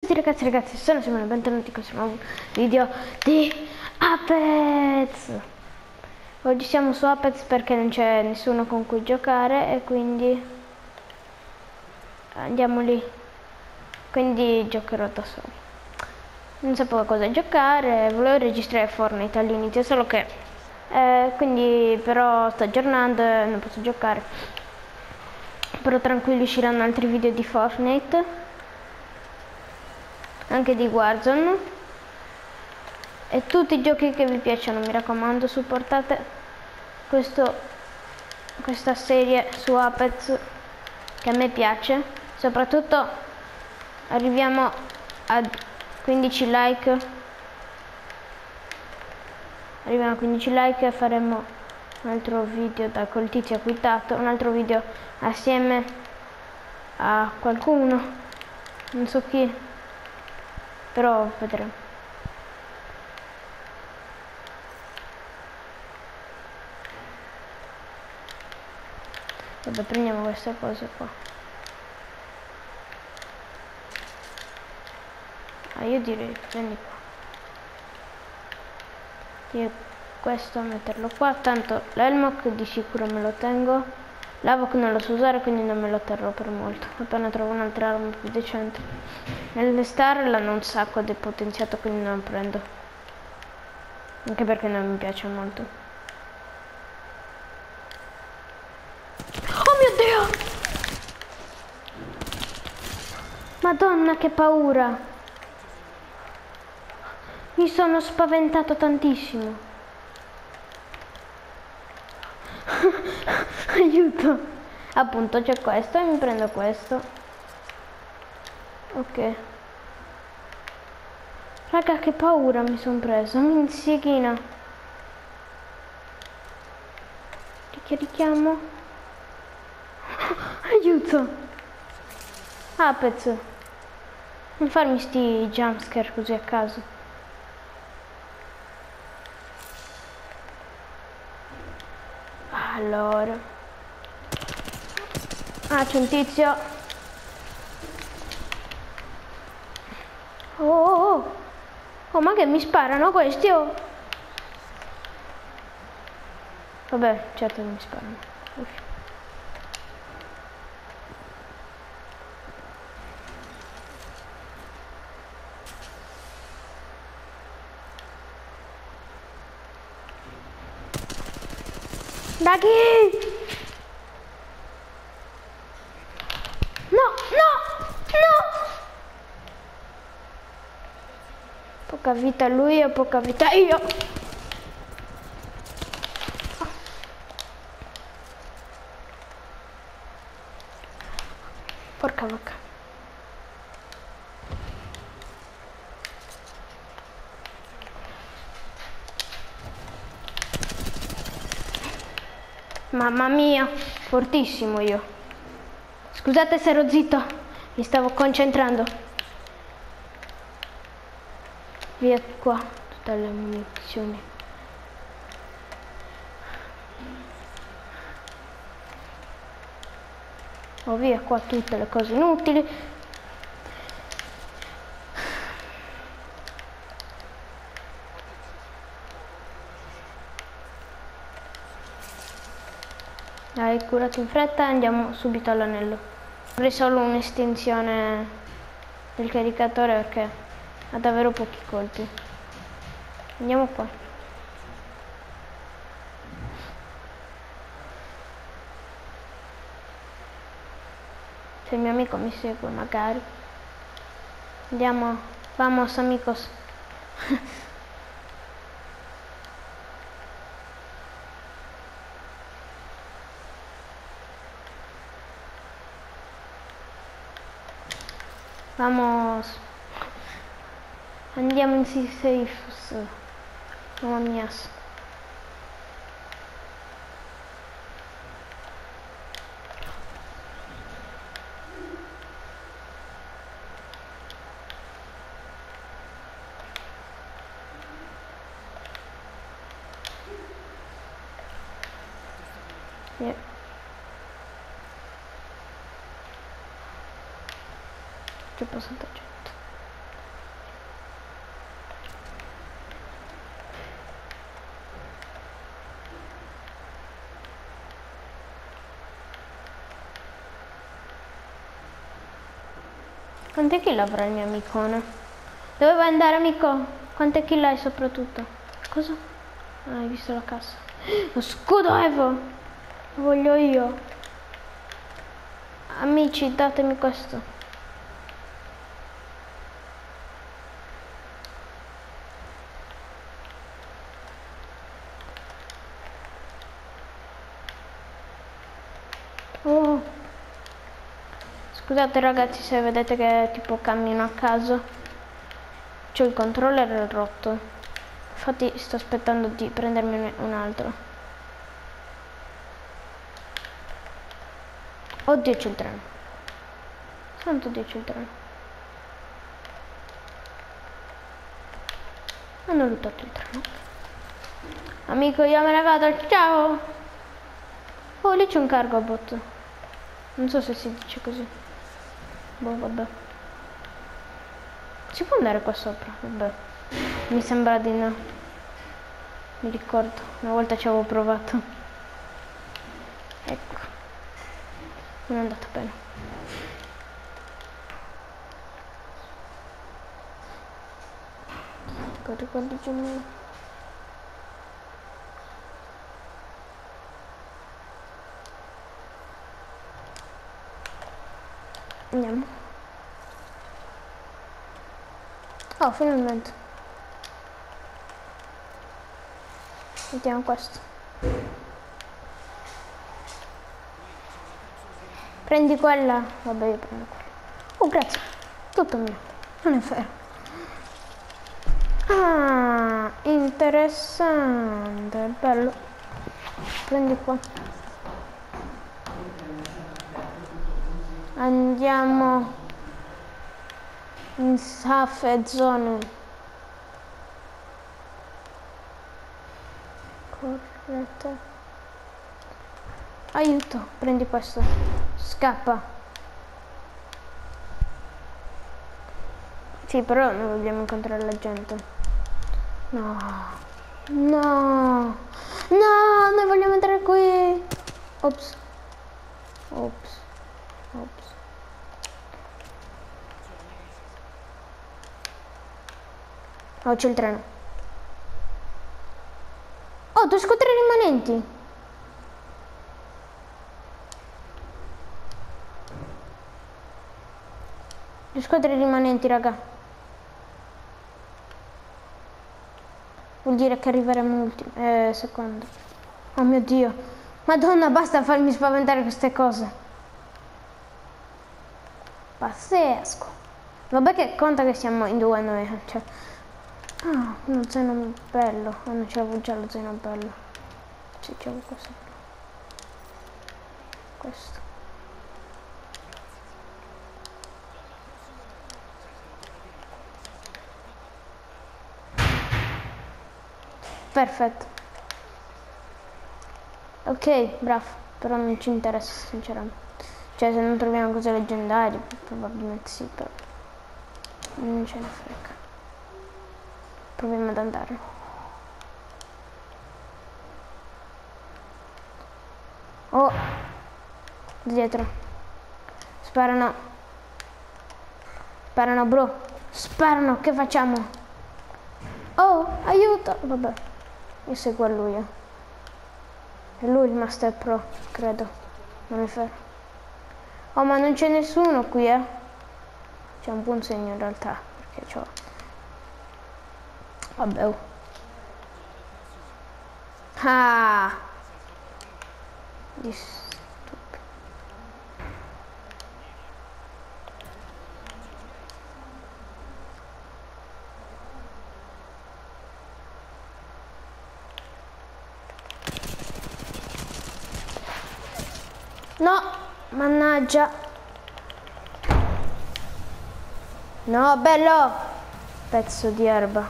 ragazzi, sono Simone, bentornati in questo nuovo video di Apex. Oggi siamo su Apex perché non c'è nessuno con cui giocare e quindi andiamo lì. Quindi giocherò da solo. Non sapevo cosa giocare, volevo registrare Fortnite all'inizio, solo che quindi però sto aggiornando e non posso giocare. Però tranquilli, usciranno altri video di Fortnite, anche di Warzone e tutti i giochi che vi piacciono. Mi raccomando, supportate questa serie su Apex che a me piace. Soprattutto arriviamo a 15 like. Arriviamo a 15 like e faremo un altro video col tizio acquittato, un altro video assieme a qualcuno, non so chi, però vedremo. Vabbè, prendiamo queste cose qua. Io direi prendi qua. Io questo metterlo qua, tanto l'Elmok di sicuro me lo tengo. L'Avok non lo so usare, quindi non me lo terrò per molto. Appena trovo un'altra arma più decente. Nelle star l'hanno un sacco depotenziato, quindi non lo prendo. Anche perché non mi piace molto. Oh mio Dio! Madonna, che paura! Mi sono spaventato tantissimo. Aiuto! Appunto c'è questo e mi prendo questo. Ok. Raga, che paura mi sono preso. Minziechina. Che richiamo? Aiuto! Apex. Non farmi sti jumpscare così a caso. Allora, c'è un tizio. Oh, ma che mi sparano questi? Oh, vabbè, certo che mi sparano. Da chi? Poca vita lui e poca vita io. Porca vacca. Mamma mia, fortissimo io. Scusate se ero zitto, mi stavo concentrando. Via qua, tutte le munizioni. Oh, via qua tutte le cose inutili. Dai, curati in fretta e andiamo subito all'anello. Avrei solo un'estensione del caricatore perché ha davvero pochi colpi. Andiamo qua. Se il mio amico mi segue magari. Andiamo. Vamos amigos. Vamos. Andiamo in safe. Mamma mia. Yeah. C'è passata gente. Quante kill avrà il mio amicone? Dove vuoi andare, amico? Quante kill hai soprattutto? Cosa? Ah, hai visto la cassa? Lo scudo Evo! Lo voglio io. Amici, datemi questo. Oh. Scusate ragazzi se vedete che tipo cammino a caso. C'ho il controller rotto. Infatti sto aspettando di prendermi un altro. Oddio c'è il treno. Santo Dio c'è il treno. Hanno lottato il treno. Amico io me ne vado, ciao! Oh lì c'è un cargo bot. Non so se si dice così. Boh vabbè. Si può andare qua sopra? Vabbè. Mi sembra di no. Mi ricordo. Una volta ci avevo provato. Ecco. Non è andato bene. Ricordi giù me. Andiamo. Oh, finalmente. Mettiamo questo. Prendi quella. Vabbè, io prendo quella. Oh, grazie. Tutto mio. Non è vero. Ah, interessante. Bello. Prendi qua. Andiamo in safe zone. Correte. Aiuto, prendi questo. Scappa. Sì, però non vogliamo incontrare la gente. No. No. No, noi vogliamo entrare qui. Ops. Ops. Ops. Oh, c'è il treno. Oh, 2 scontri rimanenti. Due squadre rimanenti, raga. Vuol dire che arriveremo ultimo. Secondo. Oh mio Dio. Madonna, basta farmi spaventare queste cose. Pazzesco. Vabbè che conta che siamo in 2 noi. Cioè. Ah, uno zaino bello. Oh, non c'avevo già lo zaino bello. Sì, c'avevo questo. Questo. Perfetto. Ok, bravo. Però non ci interessa sinceramente. Cioè se non troviamo cose leggendarie, probabilmente sì, però non ce ne frega. Proviamo ad andare. Oh, dietro. Sparano. Sparano, bro. Sparano, che facciamo? Oh, aiuto. Vabbè, io seguo a lui. È lui il Master Pro, credo. Non è vero. Oh, ma non c'è nessuno qui, C'è un buon segno in realtà, perché c'ho... Vabbè, oh. Ah! Di stupido. No! Mannaggia! No, bello! Pezzo di erba.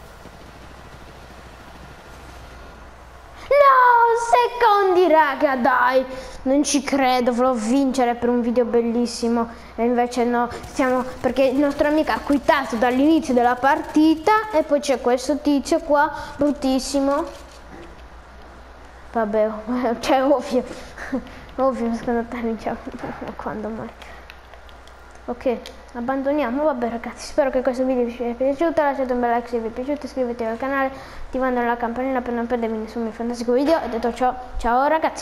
No, secondi, raga, dai! Non ci credo, volevo vincere per un video bellissimo. E invece no, stiamo... Perché il nostro amico ha quittato dall'inizio della partita e poi c'è questo tizio qua, bruttissimo. Vabbè, cioè ovvio. Ovvio, secondo te vinciamo. Quando mai? Ok, abbandoniamo. Vabbè ragazzi, spero che questo video vi sia piaciuto, lasciate un bel like se vi è piaciuto, iscrivetevi al canale attivando la campanella per non perdervi nessun mio fantastico video. E detto ciò, ciao ragazzi.